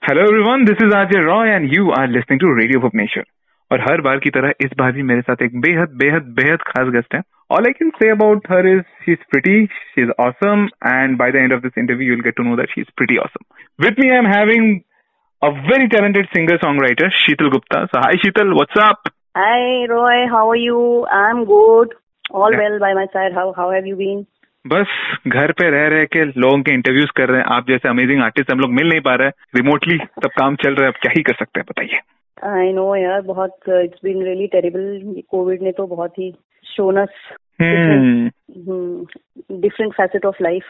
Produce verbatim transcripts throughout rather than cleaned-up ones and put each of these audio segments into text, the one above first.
Hello everyone, this is RJ Roy and you are listening to radio Bhubaneswar. और हर बार की तरह इस बार भी मेरे साथ एक बेहद बेहद बेहद खास गेस्ट है। All I can say about her is she is pretty, she is awesome, and by the end of this interview you will get to know that she is pretty awesome. With me I am having a very talented singer songwriter Sheetal Gupta. So hi Sheetal, what's up? Hi Roy, how are you? I'm good. All Yeah. well by my side. How how have you been? बस घर पे रह रहे के लोगों के interviews कर रहे हैं। आप जैसे अमेजिंग आर्टिस्ट हम लोग मिल नहीं पा रहे हैं रिमोटली, तब काम चल रहा है। अब क्या ही कर सकते हैं बताइए। I know यार, बहुत it's been really terrible. Covid ने तो बहुत ही shown us different facet of life.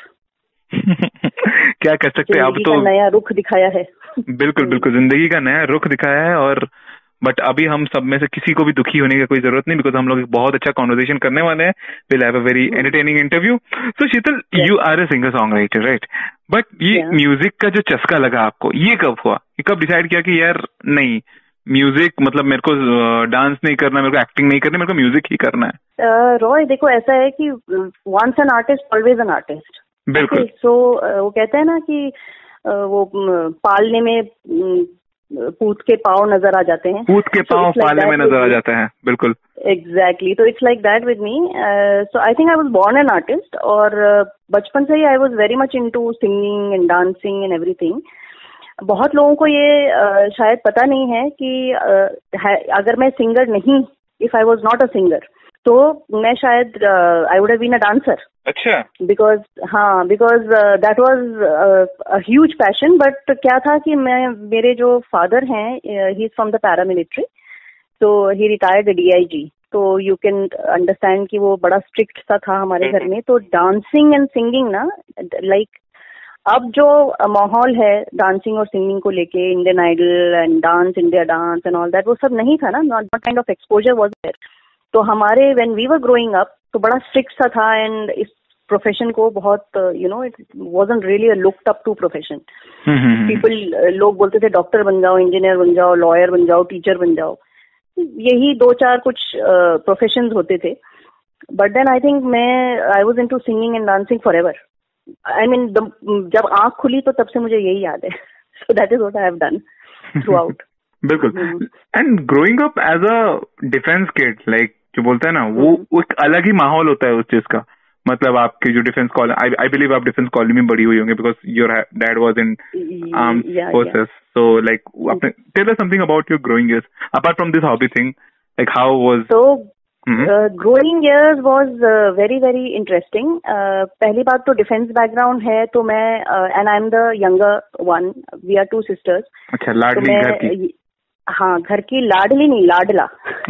क्या कर सकते हैं अब तो नया रुख दिखाया है। बिल्कुल बिल्कुल, जिंदगी का नया रुख दिखाया है। और बट अभी हम सब में से किसी को भी दुखी होने की कोई जरूरत नहीं, बिकॉज हम लोग एक बहुत अच्छा कॉन्वर्सेशन करने वाले हैं। Will have a very entertaining interview. So Sheetal, you are a singer songwriter, right? But ये म्यूजिक का जो चस्का लगा आपको, ये कब हुआ? ये कब डिसाइड किया कि यार नहीं, म्यूजिक मतलब मेरे को डांस नहीं करना, मेरे को एक्टिंग नहीं करना, मेरे को म्यूजिक ही करना है? रॉय uh, देखो, ऐसा है कि once an artist always an artist. बिल्कुल। सो वो कहते हैं ना कि uh, वो पालने में पूत के पाँव नजर आ जाते हैं। पूत के पाँव so पालने like में नजर आ जाते हैं। बिल्कुल, एग्जैक्टली। तो it's like that with me. So I think I was born an artist, और uh, बचपन से ही I was very much into singing and dancing and everything. बहुत लोगों को ये uh, शायद पता नहीं है कि uh, है, अगर मैं सिंगर नहीं, if I was not a singer, तो मैं शायद I would have been a dancer. अच्छा। बिकॉज हाँ because that was a huge passion. But क्या था कि मैं, मेरे जो फादर हैं, he is from the paramilitary, तो ही रिटायर्ड डीआईजी। तो यू कैन अंडरस्टैंड कि वो बड़ा स्ट्रिक्ट सा था हमारे घर में। तो डांसिंग एंड सिंगिंग ना, लाइक अब जो माहौल है डांसिंग और सिंगिंग को लेके, Indian Idol and Dance India Dance and all that, वो सब नहीं था ना। Not kind of exposure was there. तो हमारे when we were growing up तो बड़ा स्ट्रिक्ट सा था, एंड इस प्रोफेशन को बहुत, you know, it wasn't really a looked up to profession. People, लोग बोलते थे डॉक्टर बन जाओ, इंजीनियर बन जाओ, लॉयर बन जाओ, टीचर बन जाओ, यही दो चार कुछ प्रोफेशंस uh, होते थे। बट देन आई थिंक मैं I was into singing and dancing forever. I mean जब आंख खुली तो तब से मुझे यही याद है। So that is what I have done throughout. बिल्कुल। And growing up as a defence kid, like जो बोलता है ना, वो एक अलग ही माहौल होता है उस चीज का। मतलब आपके जो डिफेंस कॉल, आई आई बिलीव आप डिफेंस कॉलेज में बड़ी हुई होंगे, because your dad was in armed forces. So like tell us something about your growing years apart from this hobby thing, like how was? So growing years was very very interesting. पहली बात तो defence background है, तो मैं, and I am the younger one, we are two sisters. अच्छा, लाडली घर की? हाँ, घर की लाडली नहीं, लाडला।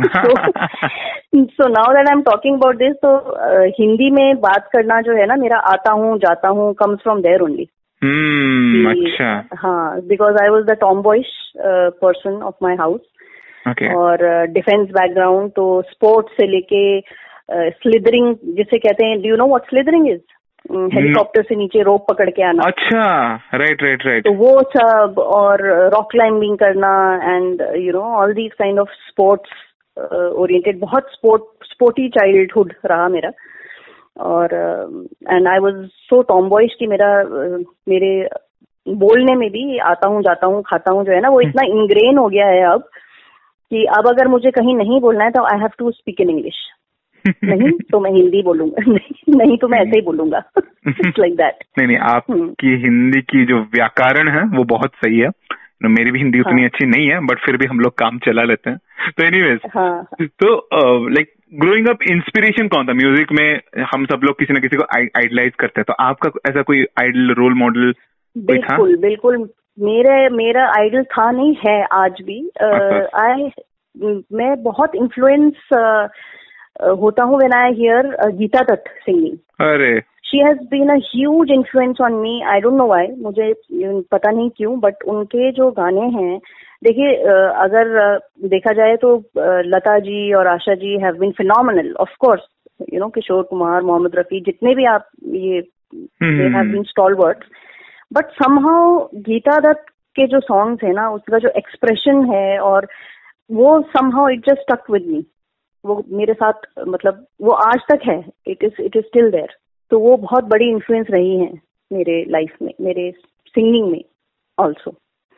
So now that I am talking about this, तो uh, हिंदी में बात करना जो है ना, मेरा आता हूँ जाता हूँ कम्स फ्रॉम देयर ओनली। अच्छा। हाँ, because I was the tomboyish person of my house. और डिफेंस uh, बैकग्राउंड, तो स्पोर्ट्स से लेके स्लिदरिंग uh, जिसे कहते हैं, do you know what slithering is? Helicopter से नीचे रोप पकड़ के आना। अच्छा, राइट राइट राइट। तो वो सब, और रॉक क्लाइंबिंग करना, and you know all these kind of sports oriented, बहुत स्पोर्ट स्पोर्टी चाइल्डहुड रहा मेरा। और एंड आई वाज सो टॉमबॉयिश कि मेरा uh, मेरे बोलने में भी आता हूँ जाता हूँ खाता हूँ जो है ना, वो इतना इनग्रेन हो गया है अब कि अब अगर मुझे कहीं नहीं बोलना है तो I have to speak in English. नहीं तो मैं हिंदी बोलूंगा, नहीं, नहीं तो मैं ऐसे ही बोलूंगा। It's like that. नहीं नहीं, आपकी हिंदी की जो व्याकरण है वो बहुत सही है। मेरी भी हिंदी उतनी हाँ. अच्छी नहीं है, बट फिर भी हम लोग काम चला लेते हैं। तो एनीवेज, हाँ. तो लाइक ग्रोइंग अप इंस्पिरेशन कौन था म्यूजिक में? हम सब लोग किसी न किसी को आइडलाइज करते हैं, तो आपका ऐसा कोई आइडल रोल मॉडल कोई था? बिल्कुल बिल्कुल, मेरे मेरा आइडल था, नहीं है आज भी। आई मैं बहुत इन्फ्लुएंस होता हूँ when I hear Geeta Dutt singing. अरे, she has been a huge influence on me. I don't know why, मुझे पता नहीं क्यों, बट उनके जो गाने हैं, देखिए अगर देखा जाए तो लता जी और Asha ji have been phenomenal, of course, you know, Kishore Kumar, Mohammed Rafi, जितने भी आप ये, they have been stalwarts. But somehow Geeta Dutt के जो सॉन्ग्स है ना, उसका जो एक्सप्रेशन है, और वो somehow it just stuck with me. वो मेरे साथ, मतलब वो आज तक है, it is it is still there. तो वो बहुत बड़ी इन्फ्लुएंस रही है मेरे लाइफ में, मेरे सिंगिंग में ऑल्सो।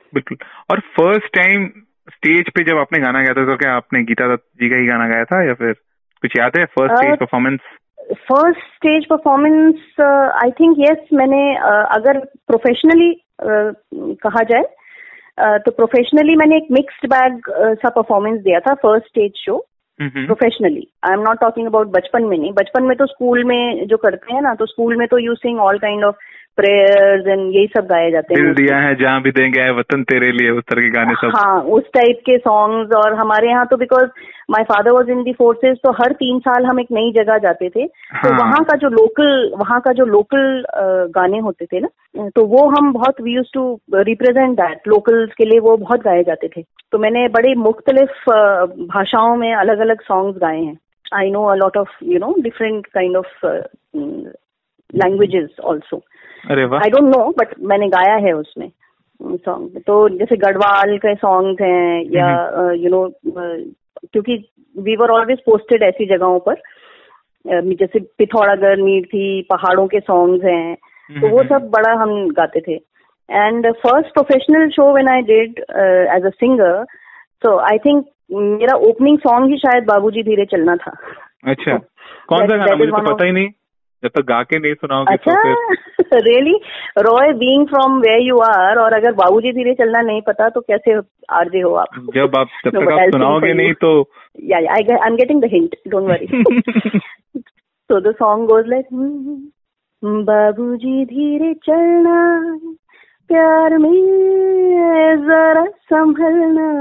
बिल्कुल। और फर्स्ट टाइम स्टेज पे जब आपने गाना गाया था तो क्या आपने गीता दत्त जी का ही गाना गाया था या फिर कुछ याद है first stage performance? First stage performance I think yes, मैंने uh, अगर प्रोफेशनली uh, कहा जाए uh, तो प्रोफेशनली मैंने एक मिक्स्ड बैग uh, सा परफॉर्मेंस दिया था first stage show professionally. I am not talking about बचपन में नहीं, बचपन में तो स्कूल में जो करते हैं ना, तो स्कूल में तो you sing all kind of prayers and यही सब गाए जाते हैं। दिल दिया है जहाँ भी देंगे है वतन तेरे लिए, उस तरह के गाने सब। हाँ, उस टाइप के सॉन्ग्स। और हमारे यहाँ तो because my father was in the forces, तो हर तीन साल हम एक नई जगह जाते थे। हाँ। तो वहाँ का जो लोकल वहाँ का जो लोकल गाने होते थे ना, तो वो हम बहुत we used to represent that, locals के लिए वो बहुत गाए जाते थे। तो मैंने बड़े मुख्तलिफ भाषाओं में अलग अलग सॉन्ग्स गाए हैं। I know a lot of you know different kind of languages also. अरे वाह। आई डोंट नो बट मैंने गाया है उसमें सॉन्ग। तो जैसे गढ़वाल के सॉन्ग्स हैं या यू नो, क्योंकि वी वर ऑलवेज पोस्टेड ऐसी जगहों पर, uh, जैसे पिथौरागढ़, मीर थी, पहाड़ों के सॉन्ग्स हैं, तो वो सब बड़ा हम गाते थे। And first professional show when I did as a singer, so I think मेरा ओपनिंग सॉन्ग ही शायद बाबूजी धीरे चलना था। अच्छा, कौन सा गाना? मुझे तो पता ही नहीं, जब तक गा के नहीं सुनाओगे। अच्छा, तो really Roy, being from where you are, और अगर बाबूजी धीरे चलना नहीं पता तो कैसे आरजे हो आप? जब आप जब no, तक आप सुनाओगे नहीं तो या I I am getting the hint, don't worry. So the song goes like, बाबूजी धीरे चलना, प्यार में जरा संभलना,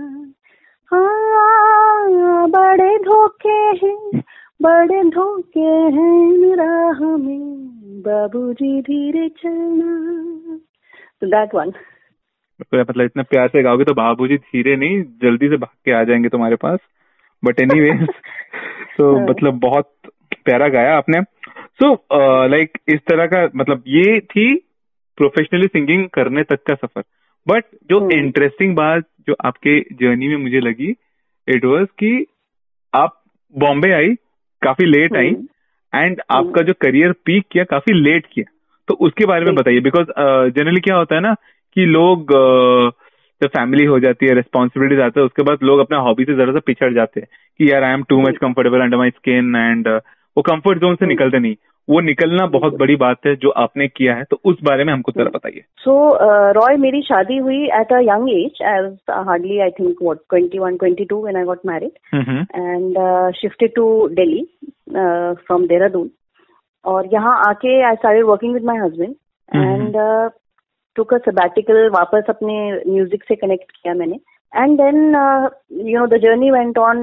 हाँ बड़े धोखे हैं, बड़े धोखे हैं राह में, बाबूजी धीरे चलना। तो दैट वन। मतलब इतना प्यार से गाओगे तो बाबूजी धीरे नहीं, जल्दी से भाग के आ जाएंगे तुम्हारे पास। बट एनीवेज, तो मतलब बहुत प्यारा गाया आपने। सो लाइक इस तरह का, मतलब ये थी प्रोफेशनली सिंगिंग करने तक का सफर। बट जो इंटरेस्टिंग बात जो आपके जर्नी में मुझे लगी, इट वाज कि आप बॉम्बे आई, काफी लेट आई, एंड आपका जो करियर पीक किया काफी लेट किया, तो उसके बारे में बताइए। बिकॉज जनरली क्या होता है ना कि लोग uh, जब फैमिली हो जाती है, रिस्पॉन्सिबिलिटीज आते हैं, उसके बाद लोग अपने हॉबी से जरा सा पिछड़ जाते हैं कि यार I am too much comfortable under my skin, and वो कंफर्ट जोन से निकलते नहीं। वो निकलना बहुत बड़ी बात है जो आपने किया है, तो उस बारे में हमको जरा बताइए। सो रॉय, मेरी शादी हुई at a young age, as hardly I think what twenty one twenty two when I got married, and shifted to Delhi from Dehradun. और यहाँ आके I started working with my husband and took a sabbatical, वापस अपने music से connect किया मैंने। And then you know the journey went on.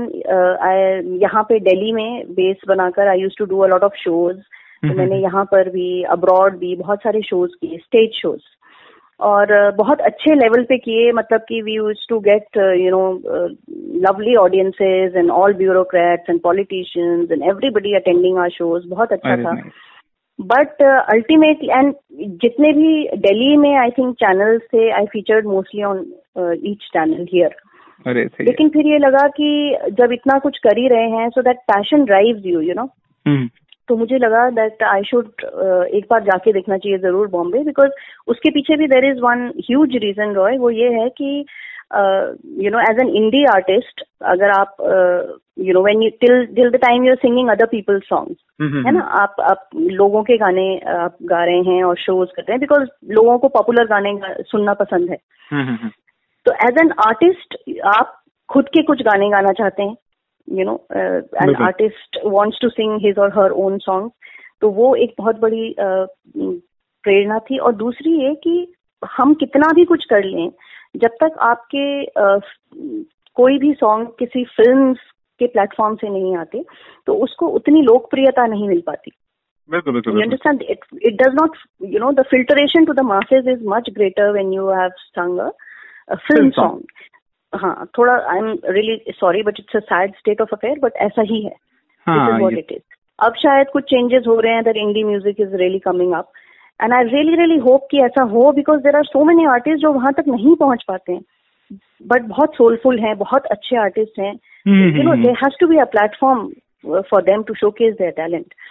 यहाँ पे दिल्ली में बेस बनाकर I used to do a lot of shows. तो मैंने यहाँ पर भी, अब्रॉड भी बहुत सारे शोज किए, स्टेज शोज, और uh, बहुत अच्छे लेवल पे किए। मतलब कि we used to get you know lovely audiences and all bureaucrats and politicians and everybody attending our shows. बहुत अच्छा था। बट अल्टीमेटली, एंड जितने भी दिल्ली में आई थिंक चैनल्स थे, I featured mostly on each channel here. लेकिन फिर ये लगा कि जब इतना कुछ कर ही रहे हैं, so that passion drives you, you know. तो मुझे लगा दैट आई शुड एक बार जाके देखना चाहिए जरूर बॉम्बे, बिकॉज उसके पीछे भी there is one huge reason Roy. वो ये है कि you know as an indie artist, अगर आप you know when you till till the time you are singing other people's songs, है ना, आप आप लोगों के गाने आप गा रहे हैं और शोज कर रहे हैं, बिकॉज लोगों को पॉपुलर गाने सुनना पसंद है। तो एज एन आर्टिस्ट आप खुद के कुछ गाने गाना चाहते हैं, you know, an artist wants to sing his or her own song. तो वो एक बहुत बड़ी uh, प्रेरणा थी। और दूसरी ये कि हम कितना भी कुछ कर लें, जब तक आपके uh, कोई भी सॉन्ग किसी फिल्म के प्लेटफॉर्म से नहीं आते, तो उसको उतनी लोकप्रियता नहीं मिल पाती। बिल्कुल बिल्कुल। You understand? It it does not, you know, the filtration to the masses is much greater when you have sung a, a film song. हाँ, थोड़ा I am really sorry but it's a sad state of affair, but ऐसा ही है। This is what it is. अब शायद कुछ changes हो रहे हैं, that indie music is really coming up, and I really really hope कि ऐसा हो, because there are so many artist जो वहां तक नहीं पहुंच पाते हैं, बट बहुत सोलफुल हैं, बहुत अच्छे आर्टिस्ट हैं। You know, there has to be a platform for them to showcase their talent.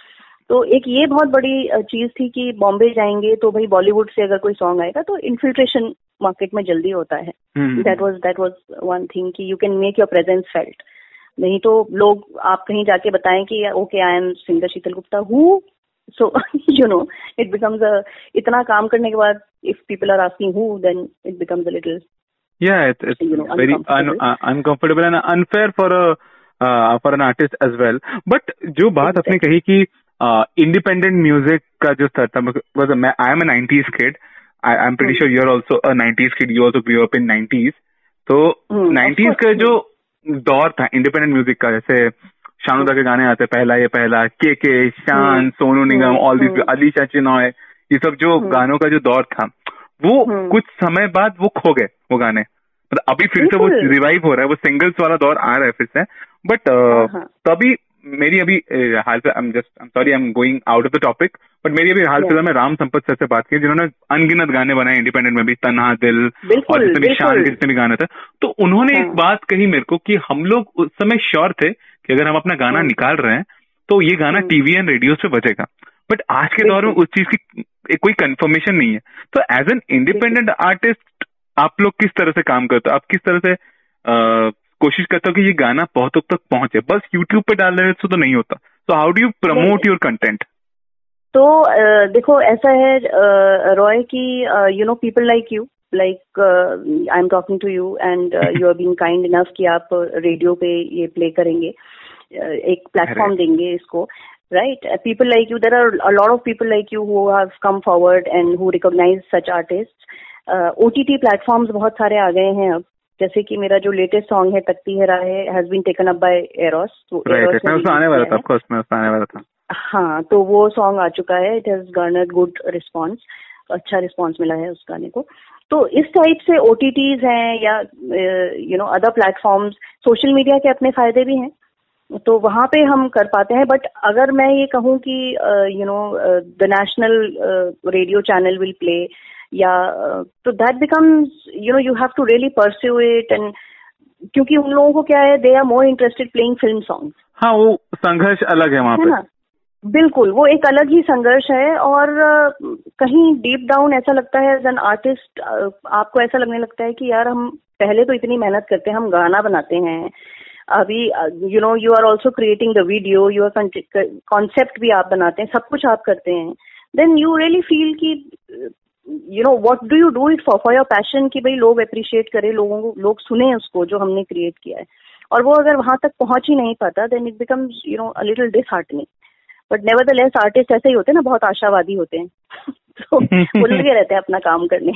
तो एक ये बहुत बड़ी चीज थी कि बॉम्बे जाएंगे तो भाई बॉलीवुड से अगर कोई सॉन्ग आएगा तो इन्फिल्ट्रेशन मार्केट में जल्दी होता है. That was that was one thing कि you can make your presence felt. नहीं तो लोग आप कहीं जाके बताएं कि okay I am singer Sheetal Gupta who, so you know it becomes a इतना काम करने के बाद if people are asking who then it becomes a little yeah it's, it's you know, very un, uh, uncomfortable and unfair for a uh, for an artist as well. But जो बात आपने कही कि इंडिपेंडेंट uh, म्यूजिक का जो स्तर था, मतलब मैं I am a nineties kid, I I am pretty sure you are also a nineties kid, you also grew up in nineties. तो नाइंटीज़ का जो दौर था इंडिपेंडेंट म्यूजिक का, जैसे शानुदा के गाने आते, पहला ये पहला, के के, शान, सोनू निगम, ऑल दिस, अली चाचिनॉय, ये सब जो गानों का जो दौर था वो कुछ समय बाद वो खो गए वो गाने. मतलब अभी फिर से वो रिवाइव हो रहा है, वो सिंगल्स वाला दौर आ रहा है फिर से. बट तभी मेरी अभी हाल फिलहाल, I am just I am sorry I am going out of the topic, but मेरी अभी हाल फिलहाल में राम संपत सर से बात की जिन्होंने अनगिनत गाने बनाए इंडिपेंडेंट में भी, तन्हा दिल और जितने भी शान के जितने भी गाने थे. तो उन्होंने एक बात कही मेरे को कि हम लोग उस समय श्योर थे कि अगर हम अपना गाना निकाल रहे हैं तो ये गाना टीवी एंड रेडियो पे बजेगा. बट आज के दौर में उस चीज की कोई कंफर्मेशन नहीं है. तो एज एन इंडिपेंडेंट आर्टिस्ट आप लोग किस तरह से काम करते हो? आप किस तरह से आ, कोशिश करते हो कि ये गाना बहुतों तक पहुंचे? बस यूट्यूब पे डाल रहे तो, तो नहीं होता. So how do you promote your content? तो देखो ऐसा है रॉय कि you know people like you, like I am talking to you and you are being kind enough कि आप रेडियो पे ये प्ले करेंगे, एक प्लेटफॉर्म देंगे इसको. Right, uh, people like you. There are a lot of people like you who have come forward and who recognize such artists. Uh, O T T platforms बहुत सारे आ गए हैं अब. जैसे कि मेरा जो लेटेस्ट सॉन्ग है तकती है राहें has been taken up by Eros. So right, Eros मैं उसमें आने वाला था, of course मैं उसमें आने वाला था. हाँ, तो वो सॉन्ग आ चुका है. It has garnered good response. अच्छा रिस्पॉन्स मिला है उस गाने को. तो इस टाइप से O T Ts हैं या you know other platforms, social media के अपने फायदे भी हैं, तो वहां पे हम कर पाते हैं. बट अगर मैं ये कहूँ कि you know the national radio channel will play या तो that becomes you know you have to really pursue it. And क्योंकि उन लोगों को क्या है, they are more interested playing film songs. हाँ, वो संघर्ष अलग है वहां पे. बिल्कुल, वो एक अलग ही संघर्ष है. और uh, कहीं डीप डाउन ऐसा लगता है एज एन आर्टिस्ट, uh, आपको ऐसा लगने लगता है कि यार हम पहले तो इतनी मेहनत करते हैं, हम गाना बनाते हैं, अभी you know you are also creating the video, you are concept भी आप बनाते हैं, सब कुछ आप करते हैं. देन यू रियली फील कि you know what do you do it for for your passion, कि भाई लोग अप्रिशिएट करें, लोगों को लोग सुने उसको जो हमने क्रिएट किया है. और वो अगर वहां तक पहुंच ही नहीं पाता then it becomes you know a little disheartening. But nevertheless artist ऐसे ही होते हैं ना, बहुत आशावादी होते हैं. तो वो लगे रहते हैं अपना काम करने.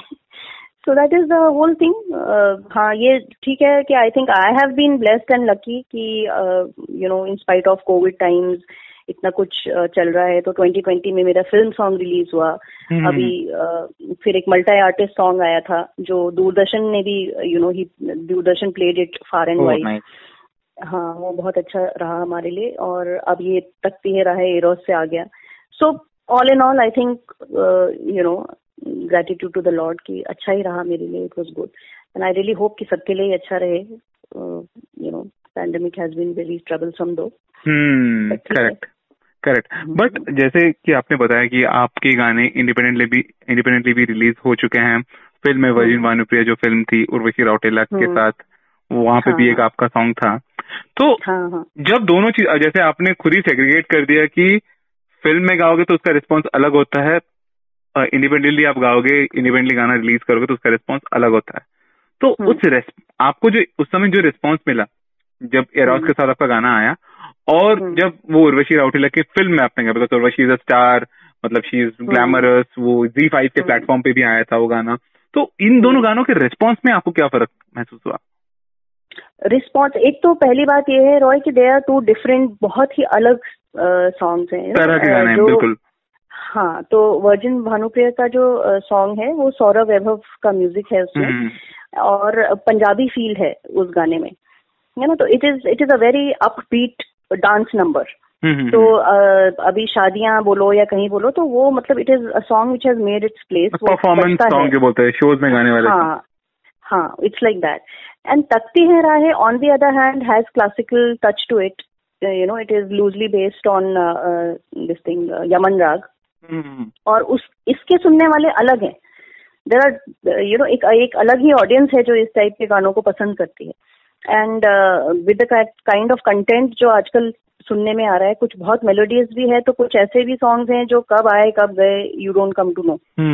So that is the whole thing. uh, हाँ, ये ठीक है कि I think I have been blessed and lucky कि uh, you know in spite of COVID times इतना कुछ uh, चल रहा है. तो ट्वेंटी ट्वेंटी में मेरा फिल्म सॉन्ग रिलीज हुआ. hmm. अभी uh, फिर एक मल्टी आर्टिस्ट सॉन्ग आया था जो दूरदर्शन ने भी यू नो ही Doordarshan played it far and wide. हाँ, वो बहुत अच्छा रहा हमारे लिए. और अब ये तकती है राहें एरोस से आ गया. So all in all I think you know gratitude to the Lord कि अच्छा ही रहा मेरे लिए. it was good and I really hope कि सबके लिए अच्छा रहे. uh, you know pandemic has been very troublesome though. hmm correct correct but जैसे कि आपने बताया कि आपके गाने इंडिपेंडेंटली भी इंडिपेंडेंटली भी रिलीज हो चुके हैं. फिल्म में वर्जिन भानुप्रिया जो फिल्म थी उर्वशी राउटेला के साथ, वहां पे भी एक आपका सॉन्ग था. तो जब दोनों चीज, जैसे आपने खुद ही सेग्रीगेट कर दिया कि फिल्म में गाओगे तो उसका रिस्पॉन्स अलग होता है, इंडिपेंडेंटली uh, आप गाओगे, इंडिपेंडेंटली गाना रिलीज करोगे तो उसका रिस्पांस अलग होता है. तो उस आपको जो उस समय जो रिस्पांस मिला जब एरोस के साथ आपका गाना आया और जब वो उर्वशी राउटेला की फिल्म में आपने गाया, because Urvashi is a star, मतलब शी इज ग्लैमरस, वो ज़ी फाइव के प्लेटफॉर्म पे भी आया था वो गाना. तो इन दोनों गानों के रिस्पांस में आपको क्या फर्क महसूस हुआ? रिस्पांस, एक तो पहली बात ये है रॉय कि दे आर टू डिफरेंट, बहुत ही अलग सॉन्ग्स हैं, तरह के गाने हैं. बिल्कुल. हाँ, तो वर्जिन भानुप्रिया का जो सॉन्ग है वो सौरभ वैभव का म्यूजिक है उसमें, और पंजाबी फील है उस गाने में, है ना. तो it is it is a very upbeat dance number. तो uh, अभी शादियां बोलो या कहीं बोलो तो वो मतलब it is a song which has made its place. Performance song जो बोलते हैं शोज में गाने वाले. हाँ हाँ, इट्स लाइक दैट. एंड तकती है राहें on the other hand has classical touch to it. You know it is loosely based on this thing Yaman raag, और उस इसके सुनने वाले अलग हैं. देयर आर यू नो एक एक अलग ही ऑडियंस है जो इस टाइप के गानों को पसंद करती है. And with the kind of content जो आजकल सुनने में आ रहा है, कुछ बहुत मेलोडियस भी है, तो कुछ ऐसे भी सॉन्ग्स हैं जो कब आए कब गए you don't come to know.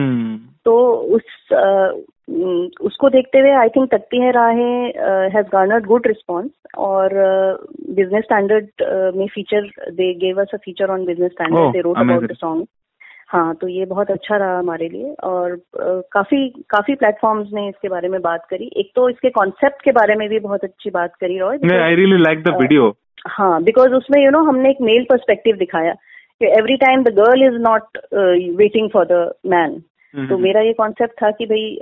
तो उस uh, उसको देखते हुए आई थिंक तकती है राहें हैज गार्नर्ड गुड रिस्पॉन्स, और बिजनेस स्टैंडर्ड में feature they gave us a feature on Business Standard, they wrote about the song. हाँ, तो ये बहुत अच्छा रहा हमारे लिए, और uh, काफी काफी प्लेटफॉर्म्स ने इसके बारे में बात करी. एक तो इसके कॉन्सेप्ट के बारे में भी बहुत अच्छी बात करी Roy. I really like the video. हाँ, बिकॉज उसमें यू नो हमने एक मेल पर्सपेक्टिव दिखाया कि every time the girl is not waiting for the man. तो मेरा ये कॉन्सेप्ट था कि भाई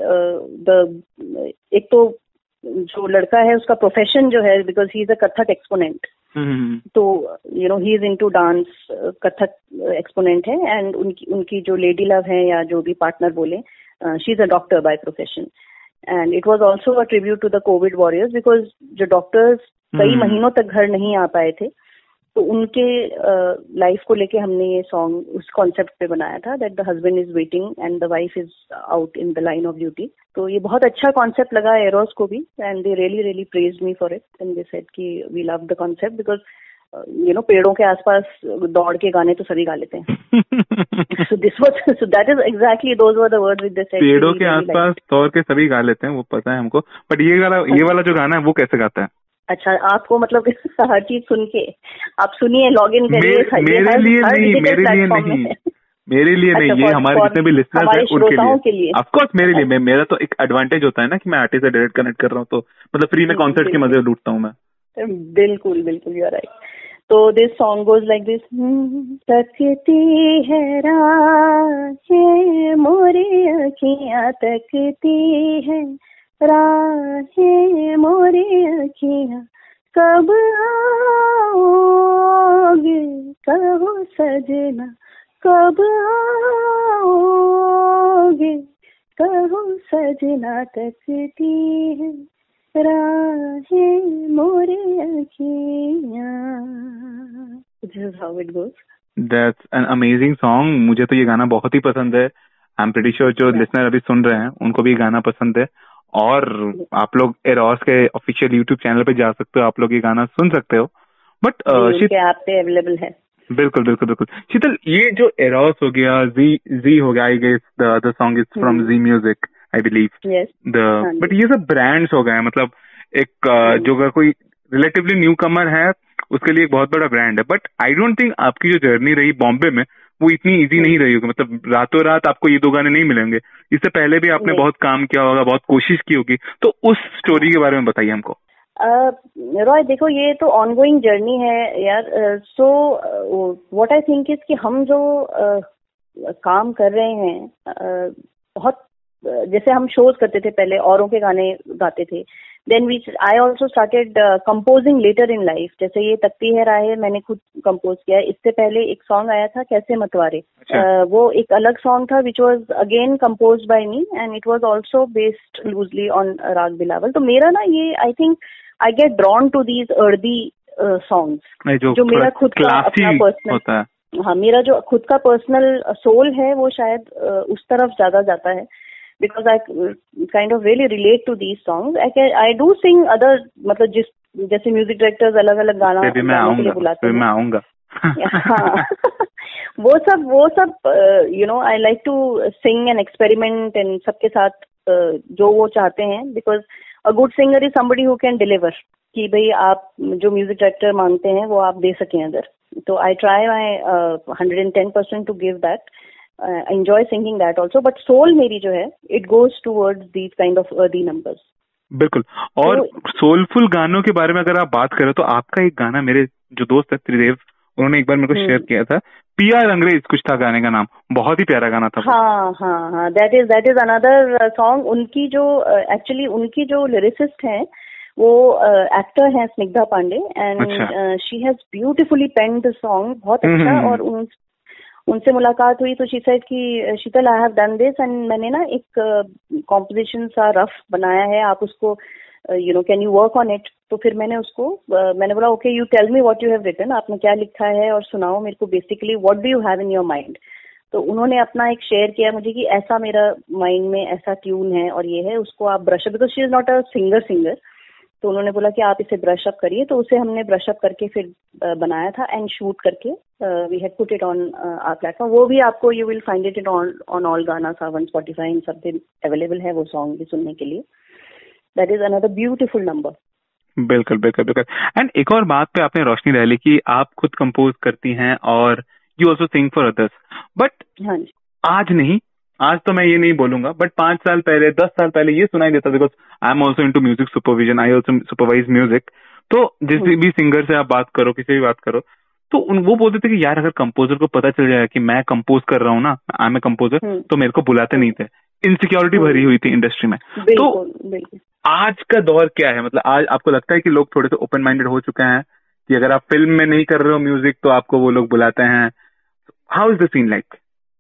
द एक तो जो लड़का है उसका प्रोफेशन जो है, because he is a Kathak exponent, तो you know he is into dance, Kathak exponent है, एंड उनकी उनकी जो लेडी लव है या जो भी पार्टनर बोले, she is a doctor by profession. And it was also a tribute to the COVID warriors, because जो डॉक्टर्स कई महीनों तक घर नहीं आ पाए थे, तो उनके लाइफ uh, को लेके हमने ये सॉन्ग उस कॉन्सेप्ट पे बनाया था, that the husband is waiting and the wife is out in the line of duty. तो ये बहुत अच्छा कॉन्सेप्ट लगा एरोस को भी, and they really really praised me for it, and they said कि we love the concept, because you know पेड़ों के आसपास दौड़ के गाने तो सभी गा लेते हैं. So this was so that is exactly those were the words with the said. पेड़ों के आसपास दौड़ के सभी गा लेते हैं, वो पता है हमको, बट ये वाला ये वाला जो गाना है वो कैसे गाता है? अच्छा, आपको मतलब हर चीज सुन के आप सुनिए, लॉग इन करिए. मेरे लिए नहीं, मेरे लिए नहीं, मेरे लिए नहीं, ये हमारे जितने भी लिसनर्स हैं उनके लिए. ऑफ कोर्स मेरे लिए, मेरा तो एक एडवांटेज होता है ना कि मैं आर्टिस्ट से डायरेक्ट कनेक्ट कर रहा हूँ, तो मतलब फ्री में कॉन्सर्ट के मजे लूटता हूँ मैं. बिल्कुल बिल्कुल, यू आर राइट. तो this song goes like this. तकती है राहें मोरी अखियां, तकती है राहें मोरी अखियां, कब आओगे कहो सजना, कब आओगे कहो सजना, तकती है राहें मोरी अखियां. This is how it goes. That's an amazing song. मुझे तो ये गाना बहुत ही पसंद है. I'm pretty sure जो लिसनर अभी सुन रहे हैं उनको भी ये गाना पसंद है, और आप लोग एरोस के ऑफिशियल यूट्यूब चैनल पे जा सकते हो, आप लोग ये गाना सुन सकते हो. बट उनके ऐप पे अवेलेबल है. बिल्कुल बिल्कुल बिल्कुल. शीतल, ये जो एरोस हो गया, जी जी हो गया, I guess the the song is from Zee Music I believe. The but ये सब ब्रांड्स हो गए, मतलब एक uh, जो अगर कोई रिलेटिवली न्यू कमर है उसके लिए एक बहुत बड़ा ब्रांड है. बट आई डोंट थिंक आपकी जो जर्नी रही बॉम्बे में वो इतनी इजी नहीं रही होगी. मतलब रातों रात आपको ये दो गाने नहीं मिलेंगे, इससे पहले भी आपने बहुत काम किया होगा, बहुत कोशिश की होगी. तो उस स्टोरी के बारे में बताइए हमको. रॉय uh, देखो, ये तो ऑनगोइंग जर्नी है यार. So what I think is कि हम जो uh, काम कर रहे हैं, uh, बहुत uh, जैसे हम शोज करते थे पहले, औरों के गाने गाते थे. Then we I also started composing later in life. जैसे ये तकती है राहें मैंने खुद कंपोज किया. इससे पहले एक सॉन्ग आया था कैसे मतवारे. अच्छा. uh, वो एक अलग सॉन्ग था which was again composed by me, and it was also based loosely on raag Bilawal. तो मेरा ना ये I think I get drawn to these earthy songs, जो मेरा खुद का अपना पर्सनल, हाँ मेरा जो खुद का पर्सनल सोल है वो शायद uh, उस तरफ ज्यादा जाता है. Because I kind of really relate to these songs. I can I do sing other, मतलब जिस जैसे म्यूजिक डायरेक्टर्स अलग अलग गाना गाने के लिए बुलाते हैं. मैं आऊंगा. हाँ, वो सब वो सब you know I like to sing and experiment and सबके साथ uh, जो वो चाहते हैं. Because a good singer is somebody who can deliver, कि भाई आप जो म्यूजिक डायरेक्टर मांगते हैं वो आप दे सकें अगर. तो I try my hundred and ten percent to give that. I uh, enjoy singing that also, but soul मेरी जो है it goes towards these kind of earthy numbers. बिल्कुल. और सोलफुल so, गानों के बारे में अगर आप बात करें तो आपका एक गाना, मेरे जो दोस्त है त्रिदेव, उन्होंने एक बार मेरे को शेयर किया था, पिया अंग्रेज कुछ था गाने का नाम, बहुत ही प्यारा गाना था. हाँ हाँ हाँ, that is that is another song. उनकी जो एक्चुअली uh, उनकी जो लिरिसिस्ट हैं वो एक्टर uh, हैं Snigdha Pandey, and she has beautifully penned the song, बहुत अच्छा. और उन उनसे मुलाकात हुई तो शी सेड कि Sheetal I have done this, and मैंने ना एक कॉम्पोजिशन सा रफ बनाया है, आप उसको you know can you work on it. तो फिर मैंने उसको uh, मैंने बोला okay you tell me what you have written, आपने क्या लिखा है और सुनाओ मेरे को basically what do you have in your mind. तो उन्होंने अपना एक शेयर किया मुझे कि ऐसा मेरा माइंड में ऐसा ट्यून है और ये है, उसको आप brush up, because she is not a singer singer तो उन्होंने बोला कि आप इसे ब्रश अप करिए। तो उसे हमने ब्रश अप करके फिर बनाया था एंड शूट करके we had put it on our platform. वो भी आपको you will find it on on all Gaana Saavn, Spotify, इन सब पे अवेलेबल है वो सॉन्ग भी सुनने के लिए। That is another beautiful number. बिल्कुल बिल्कुल बिल्कुल। एंड एक और बात पे आपने रोशनी डाली कि आप खुद कंपोज करती हैं और you also sing for others, but हाँ जी, आज नहीं, आज तो मैं ये नहीं बोलूंगा, बट पांच साल पहले, दस साल पहले ये सुनाई देता, because I am also into music supervision, I also supervise music. तो जिस भी सिंगर से आप बात करो, किसी भी बात करो, तो उन वो बोलते थे कि यार अगर कंपोजर को पता चल जाए कि मैं कंपोज कर रहा हूँ ना, आई एम ए कंपोजर, तो मेरे को बुलाते नहीं थे। इनसिक्योरिटी भरी हुई थी इंडस्ट्री में। तो बिल्कुल। आज का दौर क्या है, मतलब आज आपको लगता है कि लोग थोड़े से ओपन माइंडेड हो चुके हैं कि अगर आप फिल्म में नहीं कर रहे हो म्यूजिक तो आपको वो लोग बुलाते हैं? How is the scene like?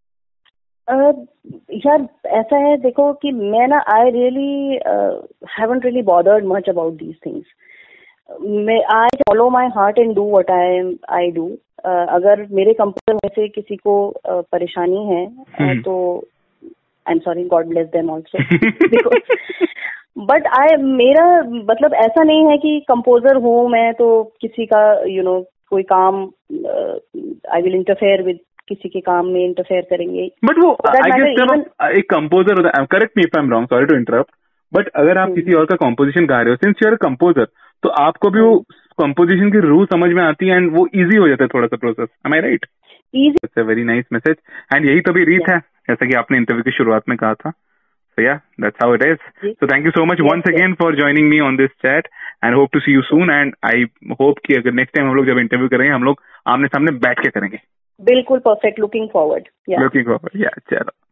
यार ऐसा है देखो कि मैं ना I really haven't really bothered much about these things. मैं I follow my heart and do what I am I do. अगर मेरे कंपोजर में से किसी को uh, परेशानी है uh, तो I am sorry, God bless them also. But I मेरा मतलब ऐसा नहीं है कि कंपोजर हूँ मैं तो किसी का यू you नो know, कोई काम आई विल इंटरफेयर विद, किसी के काम में इंटरफेयर करेंगे। बट वो आई गेस जब एक कंपोजर होता है, correct me if I am wrong, sorry to interrupt, but अगर आप किसी और का कंपोजिशन गा रहे हो, since you are a composer, तो आपको भी वो कंपोजिशन की रूल समझ में आती है एंड वो इजी हो जाता है थोड़ा सा process. Am I right? It's a very nice message and यही तो भी रीत है, जैसा कि आपने इंटरव्यू की शुरुआत में कहा था। So yeah, that's how it is. So thank you so much yes, once yes. again for joining me on this chat and hope to see you soon and I hope कि अगर next time हम लोग जब interview करेंगे हम लोग आमने सामने बैठ के करेंगे। बिल्कुल perfect, looking forward. Looking forward, या चलो।